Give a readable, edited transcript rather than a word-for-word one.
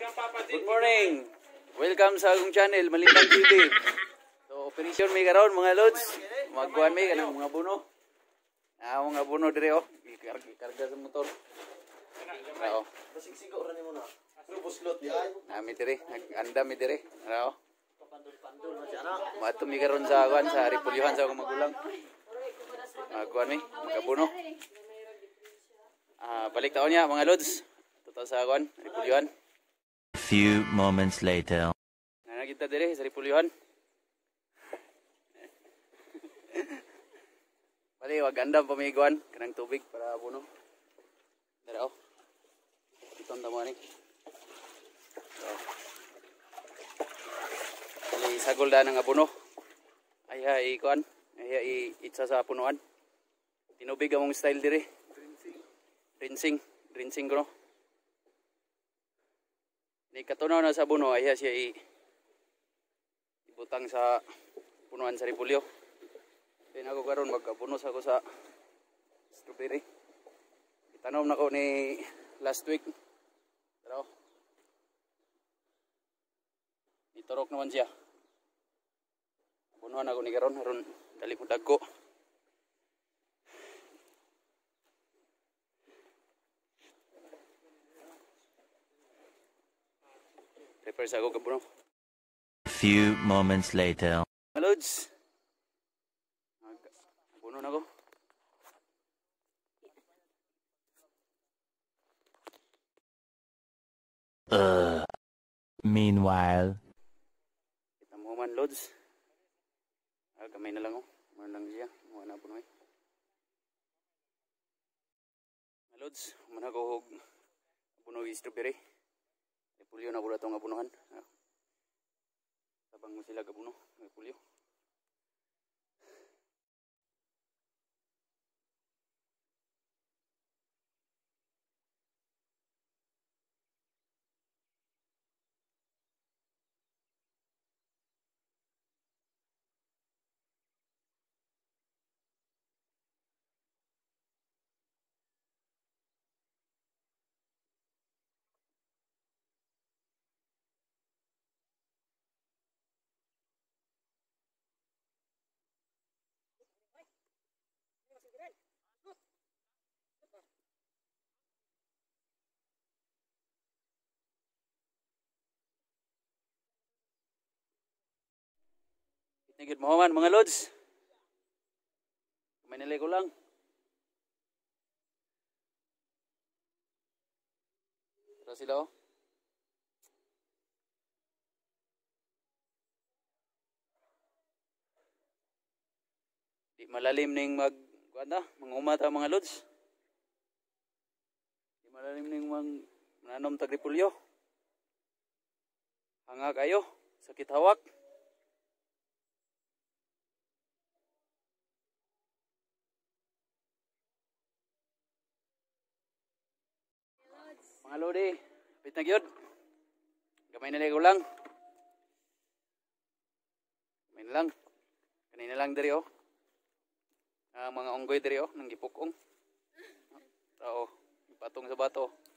Good morning. Welcome sa akong channel, Malintang TV. So, operasyon may karon mga lods. Magkuhan may kanang mga buno. Mga buno dire oh. Ikarga sa motor. Oo. Basig-sigo ra nimo na. Pero buslot di ay. Nami dire, nag-anda mi dire. Oo. Pandul-pandul na siya na. Mato mi karon sa kuan sa Ripulyuhan sa akong magulang. Magkuhan mi, magkabuno. Balik taon niya mga lods. Totoo sa kuan, Ripulyuhan. Few moments later. Nakita dire sa Ripulyuhan. Bali, wag andam pamiguan kanang tubig para buno. Dara oh. Itong tamo ni. So. Bali, sagol da ng abuno. Ay kuan, ay itsa sa punuan. Tinubig among style dire. Rinsing ko no. Ni katunaw na sa buno ay siya ibutang sa punuan sa repulyo. Then ako karon magkabunos ako sa strawberry. Itanom na ko ni last week. Pero iturok naman siya. Bunuhan ako ni karon aron dali ko dagko. Prepare sa ako kabuno. Few moments later. Lods. Buno na ko. Meanwhile. Kita mo man lods. Kamay na lang oh. Muna lang siya. Muna na puno eh. Lods. Muna ko puno yung strawberry. Pulyo na pula itong abunuhan. Tabang mo sila kabuno. May pulyo. Tingit mo man mga lods. May nilay ko lang. Tara sila oh. Di malalim ning mangumata mga lods. Di malalim ning mananom tagripulyo. Hanga kayo, sakit hawak. Mga lodi, pit na gyud. Gamay na ko lang. Gamay na lang. Kanina lang diri oh. Mga unggoy diri oh, nang gipukong. Oo, ipatong sa bato.